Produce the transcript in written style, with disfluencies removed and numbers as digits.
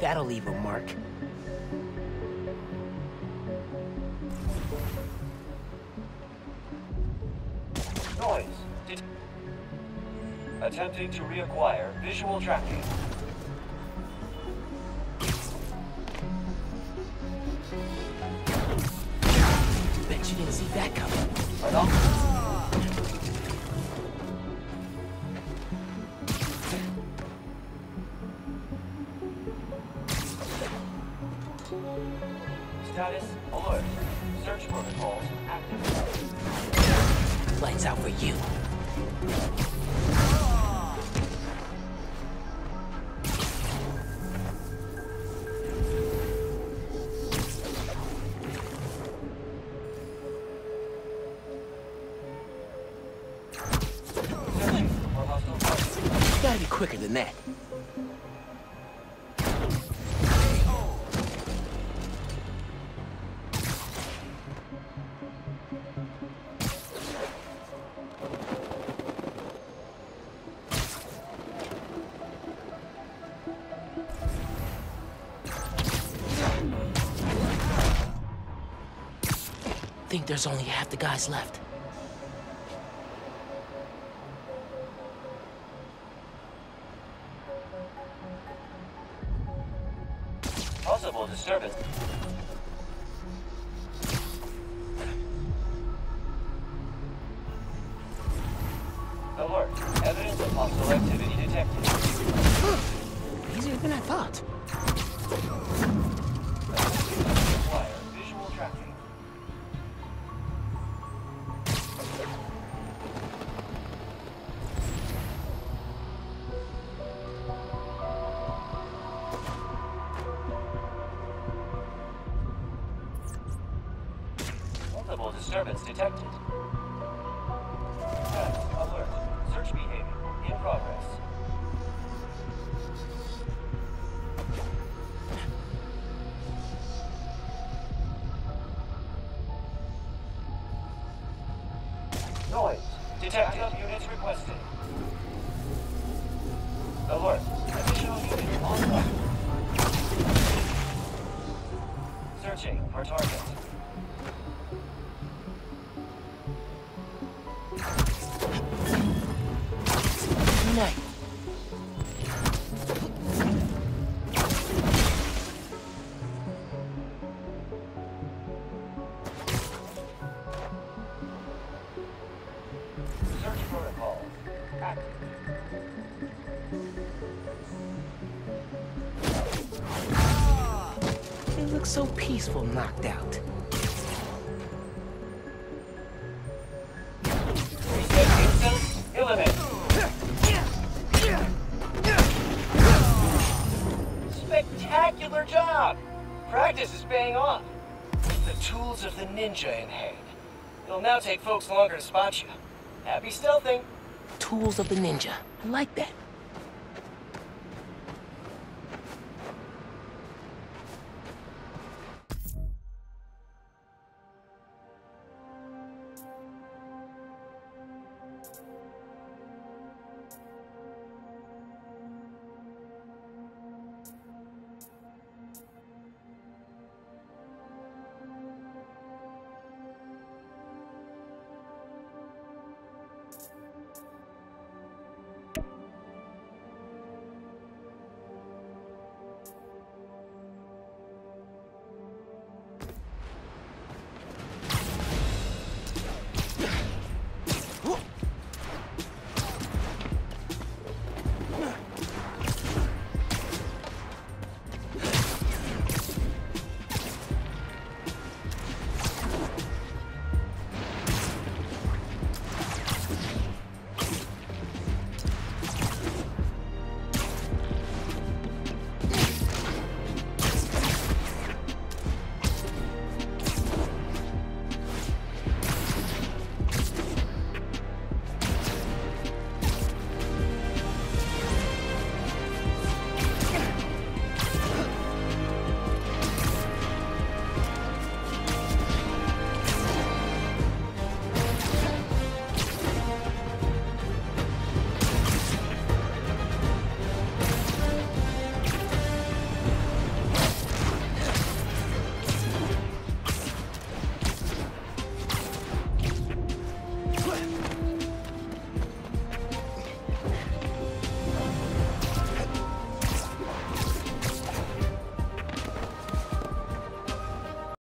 That'll leave a mark. Noise. Attempting to reacquire visual tracking. Bet you didn't see that coming. Right on. Status alert. Search protocols active. Lights out for you. Searching for hostile targets. You gotta be quicker than that. Think there's only half the guys left. Possible disturbance. Alert. Evidence of hostile activity detected. Easier than I thought. Require visual tracking. Multiple disturbance detected. Test alert. Search behavior in progress. Noise. Detected. Backup units requested. Alert. Additional unit online. Searching for target. Nice. Search protocol active. They look so peaceful knocked out. Reset instance. Eliminate. Spectacular job! Practice is paying off. With the tools of the ninja in hand, it'll now take folks longer to spot you. Happy stealthing. Tools of the ninja. I like that.